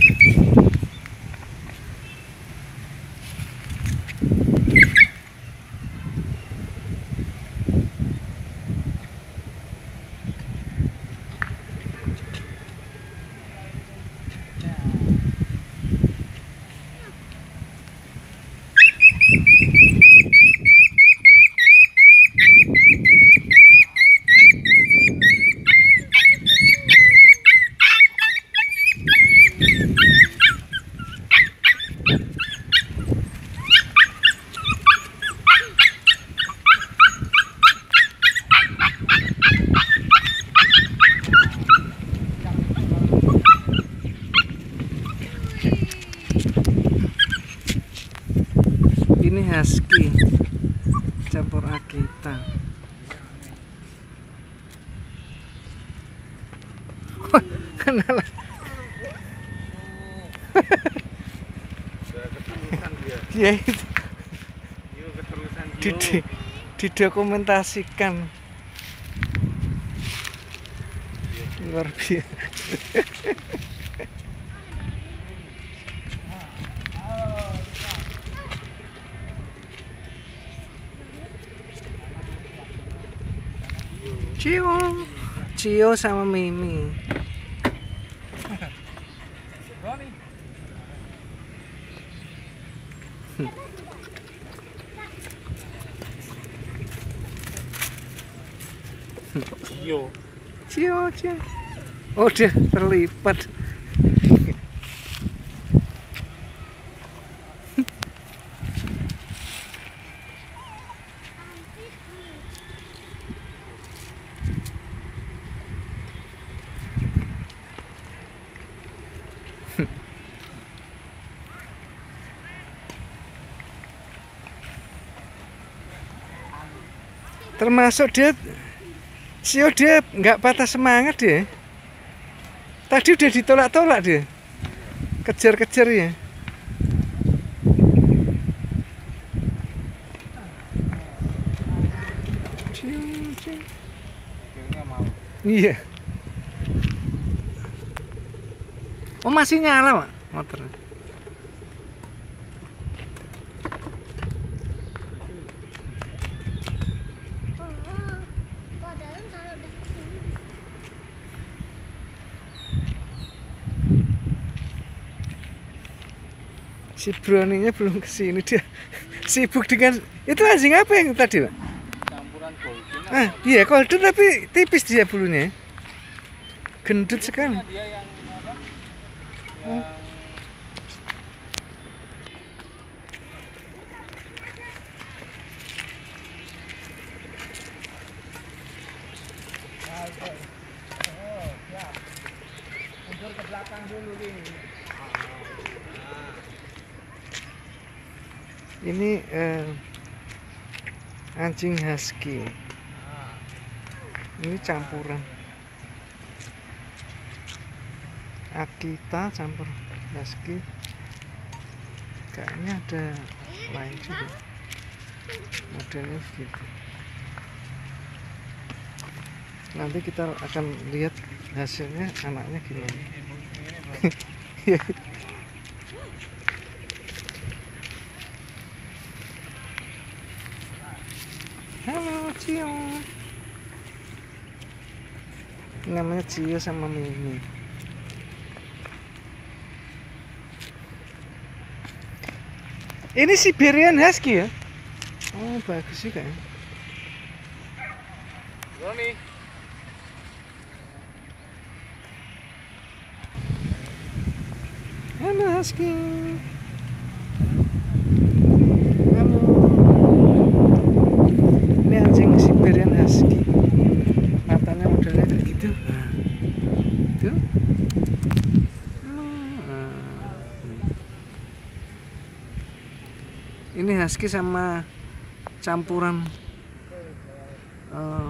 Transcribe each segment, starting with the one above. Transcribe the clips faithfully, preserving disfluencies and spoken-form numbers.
Ini husky campur Akita. Kenal. Ya itu. Didi, didokumentasikan. Luar biasa. Cio, Cio sama Mimi. Cio, Cio, Cio. Oh, dia terlipat. Termasuk dia, Sio dia nggak patah semangat dia. Tadi udah ditolak-tolak dia, kejar-kejar ya. Iya. Oh masih nyala Pak motor. Si Brownie-nya belum kesini, dia sibuk dengan itu. Anjing apa yang tadi Pak? campuran golden. Ah iya golden tapi tipis dia bulunya, gendut sekali. Dia yang apa? Oh. Mundur ke belakang dulu nih. Ini eh, anjing husky. Ini campuran Akita campur husky. Kayaknya ada lain juga modelnya begitu. Nanti kita akan lihat hasilnya anaknya gimana. Halo Cio. Namanya Cio sama Mimi. Ini Siberian Husky ya? Oh bagus juga ya. Roni. Halo Husky. Halo. Ini anjing Siberian Husky. Matanya modelnya kayak gitu. Nah, tuh. Ini husky sama campuran uh,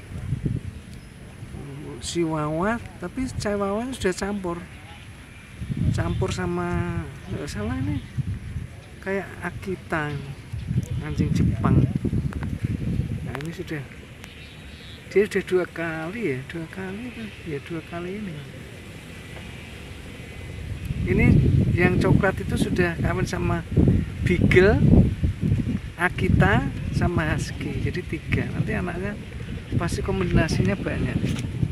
Chihuahua, tapi Chihuahua sudah campur campur sama nggak salah ini kayak Akita, anjing Jepang. Nah ini sudah dia sudah dua kali ya dua kali kan ya dua kali ini. Ini yang coklat itu sudah kawin sama Beagle, Akita, sama Husky. Jadi tiga. Nanti anaknya pasti kombinasinya banyak.